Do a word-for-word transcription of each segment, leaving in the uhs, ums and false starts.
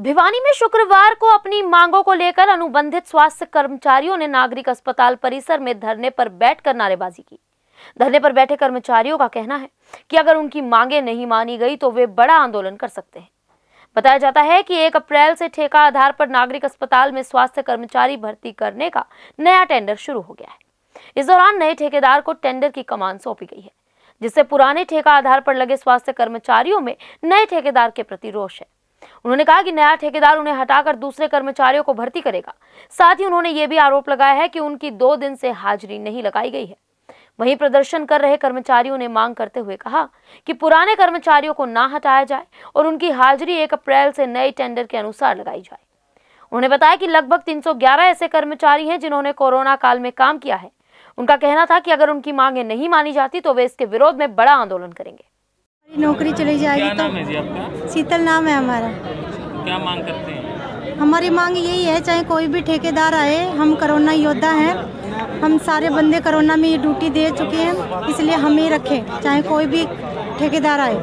भिवानी में शुक्रवार को अपनी मांगों को लेकर अनुबंधित स्वास्थ्य कर्मचारियों ने नागरिक अस्पताल परिसर में धरने पर बैठकर नारेबाजी की। धरने पर बैठे कर्मचारियों का कहना है कि अगर उनकी मांगे नहीं मानी गई तो वे बड़ा आंदोलन कर सकते हैं। बताया जाता है कि एक अप्रैल से ठेका आधार पर नागरिक अस्पताल में स्वास्थ्य कर्मचारी भर्ती करने का नया टेंडर शुरू हो गया है। इस दौरान नए ठेकेदार को टेंडर की कमान सौंपी गई है, जिससे पुराने ठेका आधार पर लगे स्वास्थ्य कर्मचारियों में नए ठेकेदार के प्रति रोष है। उन्होंने कहा कि नया ठेकेदार उन्हें हटाकर दूसरे कर्मचारियों को भर्ती करेगा। साथ ही उन्होंने ये भी आरोप लगाया है कि उनकी दो दिन से हाजिरी नहीं लगाई गई है। वहीं प्रदर्शन कर रहे कर्मचारियों ने मांग करते हुए कहा कि पुराने कर्मचारियों को ना हटाया जाए और उनकी हाजिरी एक अप्रैल से नए टेंडर के अनुसार लगाई जाए। उन्होंने बताया कि लगभग तीन सौ ग्यारह ऐसे कर्मचारी हैं जिन्होंने कोरोना काल में काम किया है। उनका कहना था कि अगर उनकी मांगे नहीं मानी जाती तो वे इसके विरोध में बड़ा आंदोलन करेंगे। नौकरी चली जाएगी। क्या नाम है जी आपका? शीतल नाम है हमारा। क्या मांग करते हैं? हमारी मांग यही है, चाहे कोई भी ठेकेदार आए, हम कोरोना योद्धा हैं, हम सारे बंदे कोरोना में ये ड्यूटी दे चुके हैं, इसलिए हम ही रखें, चाहे कोई भी ठेकेदार आए।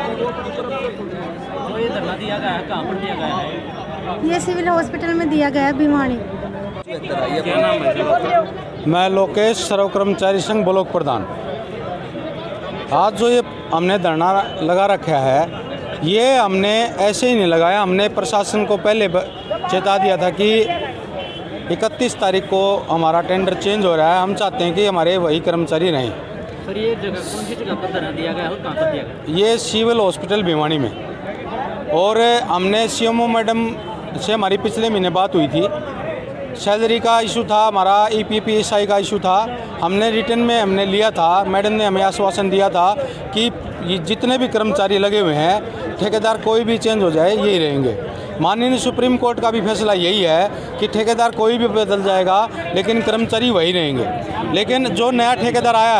तो ये धरना दिया गया है, कहाँ पर दिया गया है? ये सिविल हॉस्पिटल में दिया गया है, भिवानी। क्या नाम है जी? मैं लोकेश, सर्व कर्मचारी संघ ब्लॉक प्रधान। आज जो ये हमने धरना लगा रखा है, ये हमने ऐसे ही नहीं लगाया। हमने प्रशासन को पहले चेता दिया था कि इकतीस तारीख को हमारा टेंडर चेंज हो रहा है, हम चाहते हैं कि हमारे वही कर्मचारी रहें। सर ये जगह कौन सी जगह पर धरना दिया गया है और कहाँ पर दिया गया? ये सिविल हॉस्पिटल भिवानी में। और हमने सीएमओ मैडम से हमारी पिछले महीने बात हुई थी। सैलरी का इशू था, हमारा E P P S I का इशू था। हमने रिटर्न में हमने लिया था, मैडम ने हमें आश्वासन दिया था कि ये जितने भी कर्मचारी लगे हुए हैं, ठेकेदार कोई भी चेंज हो जाए यही रहेंगे। माननीय सुप्रीम कोर्ट का भी फैसला यही है कि ठेकेदार कोई भी बदल जाएगा लेकिन कर्मचारी वही रहेंगे। लेकिन जो नया ठेकेदार आया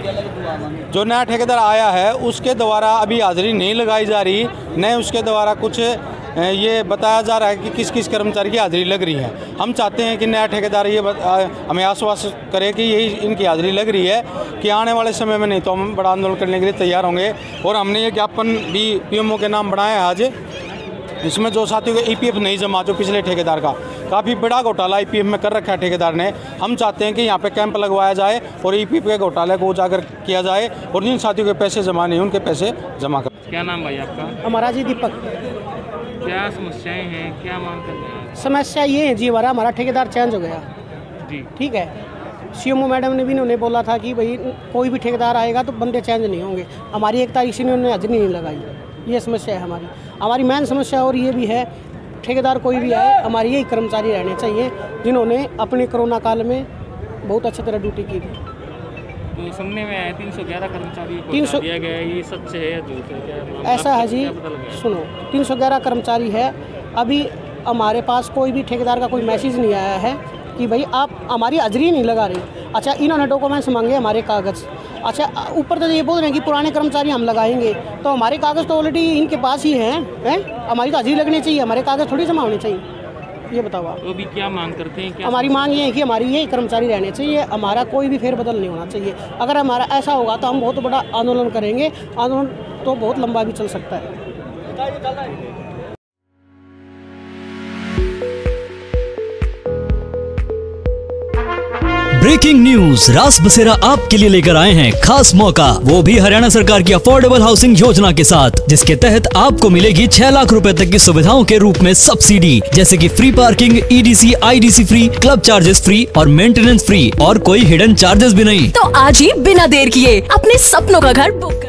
है जो नया ठेकेदार आया है उसके द्वारा अभी हाजिरी नहीं लगाई जा रही, न उसके द्वारा कुछ ये बताया जा रहा है कि किस किस कर्मचारी की हाजिरी लग रही है। हम चाहते हैं कि नया ठेकेदार ये हमें आश्वासन करे कि यही इनकी हाजिरी लग रही है, कि आने वाले समय में नहीं तो हम बड़ा आंदोलन करने के लिए तैयार होंगे। और हमने ये ज्ञापन भी पीएमओ के नाम बनाया है आज। इसमें जो साथियों को ईपीएफ नहीं जमा, जो पिछले ठेकेदार का काफ़ी बड़ा घोटाला ईपीएफ में कर रखा है ठेकेदार ने। हम चाहते हैं कि यहाँ पे कैंप लगवाया जाए और ईपीएफ के घोटाले को उजागर किया जाए और जिन साथियों के पैसे जमा नहीं उनके पैसे जमा कर। क्या नाम भाई आपका? हमारा जी दीपक। क्या समस्याएं हैं, क्या मांग कर रहे हैं? समस्या ये है जी, हमारा हमारा ठेकेदार चेंज हो गया जी, ठीक है। सीएमओ मैडम ने भी उन्होंने बोला था कि भाई कोई भी ठेकेदार आएगा तो बंदे चेंज नहीं होंगे। हमारी एक तारीख से उन्होंने हाजिरी नहीं लगाई। ये समस्या है हमारी। हमारी मेन समस्या और ये भी है, ठेकेदार कोई भी आए, हमारी यही कर्मचारी रहने चाहिए जिन्होंने अपने कोरोना काल में बहुत अच्छी तरह ड्यूटी की थी। तो सुनने में आया तीन सौ ग्यारह कर्मचारियों को तीन सौ दिया गया है, ये सच है या झूठ है? क्या ऐसा है जी, सुनो, तीन सौ ग्यारह कर्मचारी है। अभी हमारे पास कोई भी ठेकेदार का कोई मैसेज नहीं आया है कि भाई आप हमारी हाजिरी नहीं लगा रही। अच्छा, इन्होंने डॉक्यूमेंट्स मांगे, हमारे कागज़। अच्छा, ऊपर तो ये बोल रहे हैं कि पुराने कर्मचारी हम लगाएंगे, तो हमारे कागज़ तो ऑलरेडी इनके पास ही हैं हैं हमारी तो हाजिरी लगनी चाहिए, हमारे कागज़ थोड़ी जमा होने चाहिए। ये बताओ आप। तो भी क्या मांग करते हैं? क्या हमारी मांग ये है कि हमारी यही कर्मचारी रहने चाहिए, हमारा कोई भी फेरबदल नहीं होना चाहिए। अगर हमारा ऐसा होगा तो हम बहुत बड़ा आंदोलन करेंगे। आंदोलन तो बहुत लंबा भी चल सकता है। ब्रेकिंग न्यूज, रास बसेरा आपके लिए लेकर आए हैं खास मौका, वो भी हरियाणा सरकार की अफोर्डेबल हाउसिंग योजना के साथ, जिसके तहत आपको मिलेगी छह लाख रुपए तक की सुविधाओं के रूप में सब्सिडी, जैसे कि free parking, EDC, IDC free, club charges free और मेंटेनेंस फ्री, और कोई हिडन चार्जेस भी नहीं। तो आज ही बिना देर किए अपने सपनों का घर बुक